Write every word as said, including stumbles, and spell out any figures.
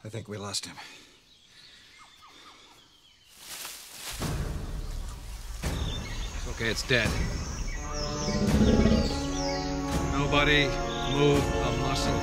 I think we lost him. It's okay, it's dead. Nobody move a muscle.